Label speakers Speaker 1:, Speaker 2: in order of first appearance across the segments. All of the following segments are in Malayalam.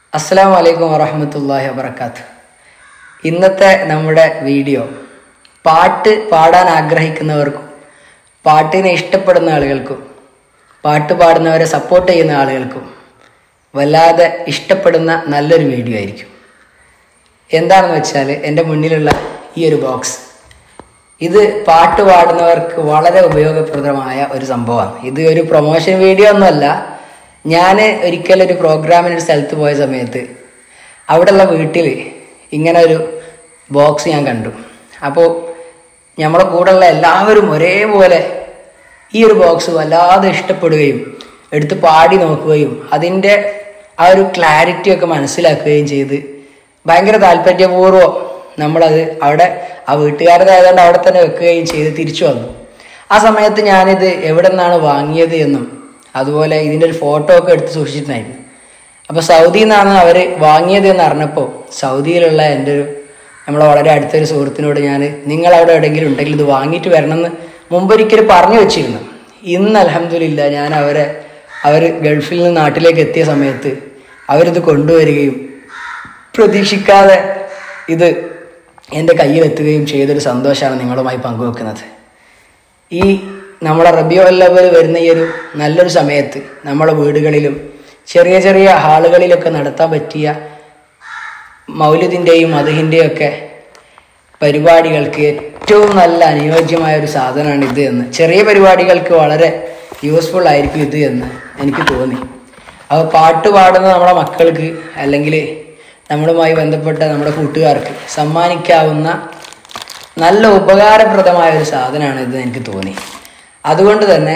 Speaker 1: അസ്സലാമു അലൈക്കും വറഹ്മത്തുള്ളാഹി വബറകാതുഹു. ഇന്നത്തെ നമ്മുടെ വീഡിയോ പാട്ട് പാടാൻ ആഗ്രഹിക്കുന്നവർക്കും പാട്ടിനെ ഇഷ്ടപ്പെടുന്ന ആളുകൾക്കും പാട്ട് പാടുന്നവരെ സപ്പോർട്ട് ചെയ്യുന്ന ആളുകൾക്കും വല്ലാതെ ഇഷ്ടപ്പെടുന്ന നല്ലൊരു വീഡിയോ ആയിരിക്കും. എന്താണെന്ന് വെച്ചാൽ എൻ്റെ മുന്നിലുള്ള ഈ ഒരു ബോക്സ്, ഇത് പാട്ട് പാടുന്നവർക്ക് വളരെ ഉപയോഗപ്രദമായ ഒരു സംഭവമാണ്. ഇത് ഒരു പ്രൊമോഷൻ വീഡിയോ ഒന്നുമല്ല. ഞാൻ ഒരിക്കലൊരു പ്രോഗ്രാമിനൊരു സ്ഥലത്ത് പോയ സമയത്ത് അവിടെയുള്ള വീട്ടിൽ ഇങ്ങനെ ഒരു ബോക്സ് ഞാൻ കണ്ടു. അപ്പോൾ നമ്മളെ കൂടെയുള്ള എല്ലാവരും ഒരേപോലെ ഈ ഒരു ബോക്സ് വല്ലാതെ ഇഷ്ടപ്പെടുകയും എടുത്ത് പാടി നോക്കുകയും അതിൻ്റെ ആ ഒരു ക്ലാരിറ്റിയൊക്കെ മനസ്സിലാക്കുകയും ചെയ്ത് ഭയങ്കര താല്പര്യപൂർവ്വം നമ്മളത് അവിടെ ആ വീട്ടുകാരതായതുകൊണ്ട് അവിടെ തന്നെ വെക്കുകയും ചെയ്ത് തിരിച്ചു വന്നു. ആ സമയത്ത് ഞാനിത് എവിടെ നിന്നാണ് വാങ്ങിയത് എന്നും അതുപോലെ ഇതിൻ്റെ ഒരു ഫോട്ടോ ഒക്കെ എടുത്ത് സൂക്ഷിച്ചിട്ടുണ്ടായിരുന്നു. അപ്പോൾ സൗദിയിൽ നിന്നാണ് അവർ വാങ്ങിയത് എന്ന് അറിഞ്ഞപ്പോൾ സൗദിയിലുള്ള എൻ്റെ ഒരു നമ്മളെ വളരെ അടുത്തൊരു സുഹൃത്തിനോട് ഞാൻ നിങ്ങളവിടെ എവിടെയെങ്കിലും ഉണ്ടെങ്കിൽ ഇത് വാങ്ങിയിട്ട് വരണമെന്ന് മുമ്പൊരിക്കലും പറഞ്ഞു വെച്ചിരുന്നു. ഇന്ന് അൽഹംദുലില്ലാ ഞാൻ അവർ ഗൾഫിൽ നിന്ന് നാട്ടിലേക്ക് എത്തിയ സമയത്ത് അവരിത് കൊണ്ടുവരികയും പ്രതീക്ഷിക്കാതെ ഇത് എൻ്റെ കയ്യിലെത്തുകയും ചെയ്തൊരു സന്തോഷമാണ് നിങ്ങളുമായി പങ്കുവെക്കുന്നത്. ഈ നമ്മളെ റബീഉൽ അവ്വൽ വരുന്ന ഈ ഒരു നല്ലൊരു സമയത്ത് നമ്മളെ വീടുകളിലും ചെറിയ ചെറിയ ഹാളുകളിലൊക്കെ നടത്താൻ പറ്റിയ മൗലിദിൻ്റെയും മദ്ഹിൻ്റെയും ഒക്കെ പരിപാടികൾക്ക് ഏറ്റവും നല്ല അനുയോജ്യമായ ഒരു സാധനമാണ് ഇത് എന്ന്, ചെറിയ പരിപാടികൾക്ക് വളരെ യൂസ്ഫുൾ ആയിരിക്കും ഇത് എന്ന് എനിക്ക് തോന്നി. അപ്പോൾ പാട്ട് പാടുന്ന നമ്മുടെ മക്കൾക്ക് അല്ലെങ്കിൽ നമ്മളുമായി ബന്ധപ്പെട്ട നമ്മുടെ കൂട്ടുകാർക്ക് സമ്മാനിക്കാവുന്ന നല്ല ഉപകാരപ്രദമായ ഒരു സാധനമാണ് ഇത് എനിക്ക് തോന്നി. അതുകൊണ്ട് തന്നെ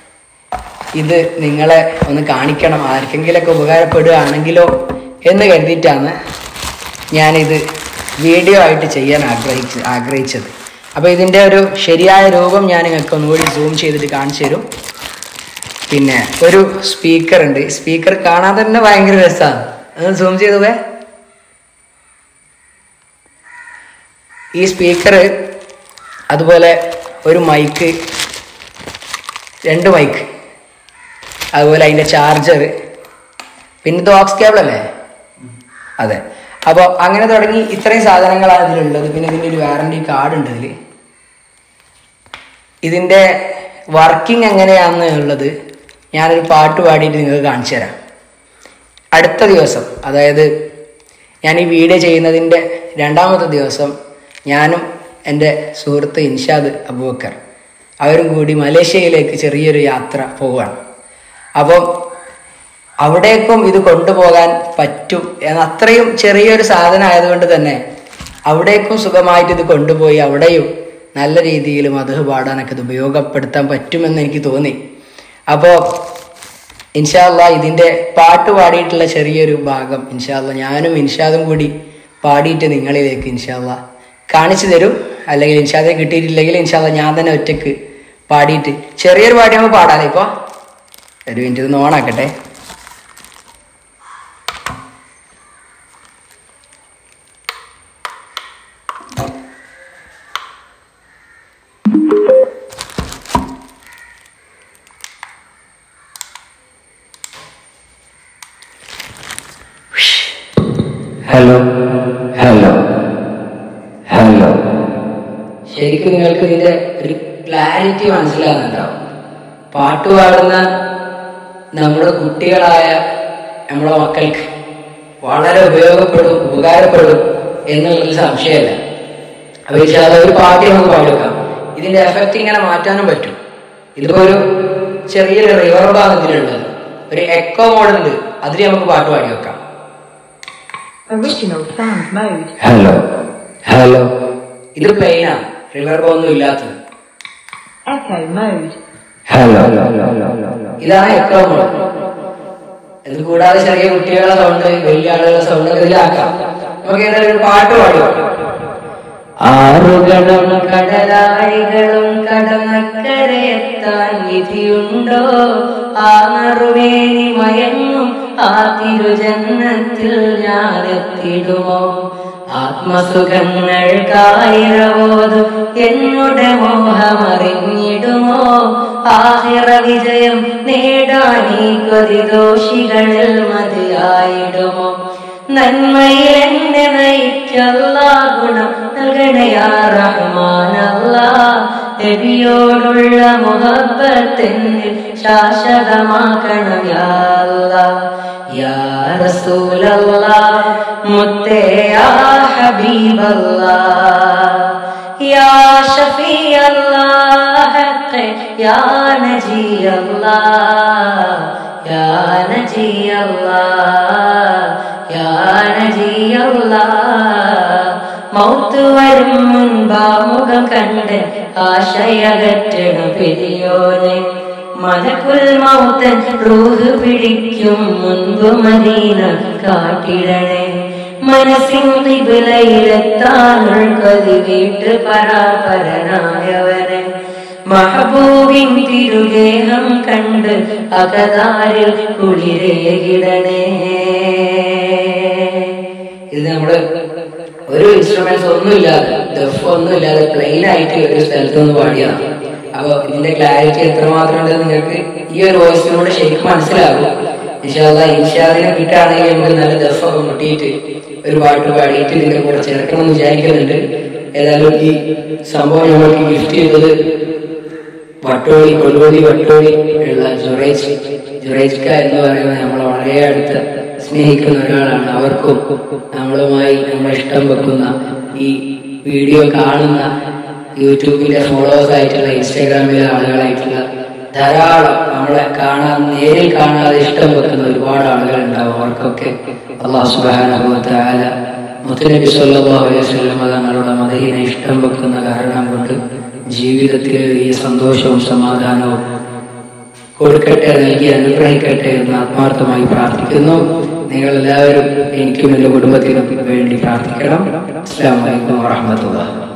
Speaker 1: ഇത് നിങ്ങളെ ഒന്ന് കാണിക്കണം, ആർക്കെങ്കിലൊക്കെ ഉപകാരപ്പെടുകയാണെങ്കിലോ എന്ന് കരുതിയിട്ടാണ് ഞാനിത് വീഡിയോ ആയിട്ട് ചെയ്യാൻ ആഗ്രഹിച്ചത്. അപ്പോൾ ഇതിൻ്റെ ഒരു ശരിയായ രൂപം ഞാൻ നിങ്ങൾക്ക് ഒന്നുകൂടി സൂം ചെയ്തിട്ട് കാണിച്ചു തരും. പിന്നെ ഒരു സ്പീക്കർ ഉണ്ട്. സ്പീക്കർ കാണാൻ തന്നെ ഭയങ്കര രസമാണ്. അത് സൂം ചെയ്തുവേ. ഈ സ്പീക്കർ, അതുപോലെ ഒരു മൈക്ക്, 2 മൈക്ക്, അതുപോലെ അതിൻ്റെ ചാർജർ, പിന്നെ ഇത് ഓക്സ് കേബിൾ അല്ലേ? അതെ. അപ്പോൾ അങ്ങനെ തുടങ്ങി ഇത്രയും സാധനങ്ങളാണ് ഇതിലുള്ളത്. പിന്നെ ഇതിൻ്റെ ഒരു വാറണ്ടി കാർഡ് ഉണ്ട് ഇതിൽ. ഇതിൻ്റെ വർക്കിംഗ് എങ്ങനെയാണെന്നുള്ളത് ഞാനൊരു പാട്ട് പാടിയിട്ട് നിങ്ങൾക്ക് കാണിച്ചു തരാം. അടുത്ത ദിവസം, അതായത് ഞാൻ ഈ വീഡിയോ ചെയ്യുന്നതിൻ്റെ 2ാമത്തെ ദിവസം ഞാനും എൻ്റെ സുഹൃത്ത് ഇൻഷാദ് അബൂബക്കർ അവരും കൂടി മലേഷ്യയിലേക്ക് ചെറിയൊരു യാത്ര പോവുകയാണ്. അപ്പോൾ അവിടേക്കും ഇത് കൊണ്ടുപോകാൻ പറ്റും അത്രയും ചെറിയൊരു സാധനം ആയതുകൊണ്ട് തന്നെ അവിടേക്കും സുഖമായിട്ട് ഇത് കൊണ്ടുപോയി അവിടെയും നല്ല രീതിയിൽ മദ്ഹ് പാടാനൊക്കെ ഇത് ഉപയോഗപ്പെടുത്താൻ പറ്റുമെന്ന് എനിക്ക് തോന്നി. അപ്പോൾ ഇൻഷാ അല്ലാഹ് ഇതിൻ്റെ പാട്ട് പാടിയിട്ടുള്ള ചെറിയൊരു ഭാഗം ഇൻഷാ അല്ലാഹ് ഞാനും ഇൻഷാദും കൂടി പാടിയിട്ട് നിങ്ങളിലേക്ക് ഇൻഷാ അല്ലാഹ് കാണിച്ചു തരും. അല്ലെങ്കിൽ ഇൻഷാദെ കിട്ടിയിട്ടില്ലെങ്കിൽ ഇൻഷാ അല്ലാഹ് ഞാൻ തന്നെ ഒറ്റയ്ക്ക് പാടിയിട്ട് ചെറിയൊരു പാടി നമുക്ക് പാടാലോ. ഇപ്പോൾ ഒരു മിനിറ്റ് ഇത് ഓണാക്കട്ടെ.
Speaker 2: Hello hello hello.
Speaker 1: ശരിക്കും നിങ്ങൾക്ക് ഇതിന്റെ ഒരു ക്ലാരിറ്റി മനസ്സിലാകുന്നുണ്ടാവും. പാട്ട് പാടുന്ന നമ്മുടെ കുട്ടികളായ നമ്മുടെ മക്കൾക്ക് വളരെ ഉപകാരപ്പെടും എന്നുള്ളൊരു സംശയമല്ല. അപ്പോൾ ഒരു പാട്ട് നമുക്ക് പാടിവെക്കാം. ഇതിന്റെ എഫക്റ്റ് ഇങ്ങനെ മാറ്റാനും പറ്റും. ഇതിപ്പോ ഒരു ചെറിയൊരു റിവർബാണ് ഇതിലുള്ളത്. ഒരു എക്കോ മോഡുണ്ട്, അതിൽ നമുക്ക് പാട്ട് പാടി വെക്കാം.
Speaker 2: Hello hello.
Speaker 1: ഇത് പ്ലെയിനാണ്, റിവർബ് ഒന്നും ഇല്ലാത്തത്.
Speaker 2: ഹലോ.
Speaker 1: ഇതാണ് എക്കോ മോഡ്. ഇത് കൂടാതെ ചെറിയ കുട്ടികളുടെ സൗണ്ട്, വലിയ ആളുകളുടെ സൗണ്ട് ഇതിലാക്കാം. നമുക്ക് ഏതായാലും ഒരു പാട്ട് പാടുക. ആറുകളും കടലാഴികളും കടന്നക്കരയെത്താൻ വിധിയുണ്ടോ? ആ നറുവേനി മയങ്ങും ആ തിരുജന്നത്തിൽ ഞാനെത്തിടുമോ? ആത്മസുഖങ്ങൾക്കായിരവോതും എന്നുടെ മോഹമറിഞ്ഞിടുമോ? ആഹിറ വിജയം നേടാൻ ഈ കൊതിദോഷികളിൽ മതിയായിടുമോ? നന്മയിൽ എന്നെ നയിക്കല്ലാ, ഗുണം നൽകണേ യാ റഹ്മാനല്ലാ. നബിയോടുള്ള മുഹബ്ബത്തിന്നിൽ ശാശ്വതമാക്കണം യാ അല്ലാഹ്. യാ റസൂലല്ലാഹ് മുത്തേ യാ ഹബീബല്ലാഹ്, യാ ഷഫീഅല്ലാഹ് ഹഖ് യാ നജിയല്ലാഹ്, യാ നജിയല്ലാഹ്, യാ നജിയല്ലാഹ്. മൗത്ത് വരും മുൻപാ മുഖം കണ്ട് ആശയകറ്റണം പെരിയോനെ. മലക്കുൽ മൗത്തൻ റൂഹ് പിടിക്കും മുൻപ് മദീന കാട്ടിടണേ. മനസ്സിൻ ഖിബ്ലയിലെത്താനുൾ കതി വീട്ട് പരാപരനായവനെ. മഹബൂബിൻ തിരുഗേഹം കണ്ട് അകതാരിൽ കുളിരേകിടണേ. ഇത് നമ്മുടെ ഒരു ഇൻസ്ട്രുമെന്റ്സ് ഒന്നുമില്ലാതെ, ദഫ് ഒന്നുമില്ലാതെ പ്ലെയിൻ ആയിട്ട് ഒരു സ്ഥലത്ത് നിന്ന് പാടിയതാണ്. അപ്പൊ ഇതിന്റെ ക്ലാരിറ്റി എത്രമാത്രം ഉണ്ടെന്ന് നിങ്ങൾക്ക് ഈ ഒരു വോയിസിലൂടെ ശരിക്കും മനസ്സിലാകും. ഇൻഷാദിനെ കിട്ടുകയാണെങ്കിൽ നമുക്ക് നല്ല ദഫൊക്കെ മുട്ടിയിട്ട് ഒരു പാട്ട് പാടിയിട്ട് ഇതിന്റെ കൂടെ ചേർക്കണം എന്ന് വിചാരിക്കുന്നുണ്ട്. ഏതായാലും ഈ സംഭവം നമ്മൾക്ക് ഗിഫ്റ്റ് ചെയ്തത് വട്ടോളി കൊണ്ടോളി വട്ടോളി ഉള്ള ജുറൈജ്ക എന്ന് പറയുന്നത് നമ്മളെ വളരെ അടുത്ത് സ്നേഹിക്കുന്ന ഒരാളാണ്. അവർക്കും നമ്മളുമായി നമ്മൾ ഇഷ്ടം വെക്കുന്ന ഈ വീഡിയോ കാണുന്ന യൂട്യൂബിന്റെ ഫോളോവേഴ്സ് ആയിട്ടുള്ള ഇൻസ്റ്റാഗ്രാമിലെ ആളുകളായിട്ടുള്ള ധാരാളം നമ്മളെ നേരിൽ കാണാതെ ഇഷ്ടം വെക്കുന്ന ഒരുപാട് ആളുകൾ ഉണ്ടാവും. അവർക്കൊക്കെ അല്ലാഹു സുബ്ഹാനഹു വ തആല മുത്തുനബി സ്വല്ലല്ലാഹു അലൈഹി വസല്ലം തങ്ങളുടെ മദീനെ ഇഷ്ടം വെക്കുന്ന കാരണം കൊണ്ട് ജീവിതത്തിൽ ഈ സന്തോഷവും സമാധാനവും കൊടുക്കട്ടെ, നൽകി അനുഗ്രഹിക്കട്ടെ എന്ന് ആത്മാർത്ഥമായി പ്രാർത്ഥിക്കുന്നു. നിങ്ങൾ എല്ലാവരും എനിക്കും എൻ്റെ കുടുംബത്തിനും വേണ്ടി പ്രാർത്ഥിക്കണം. അസ്സലാമു അലൈക്കും വറഹ്മത്തുള്ളാഹി.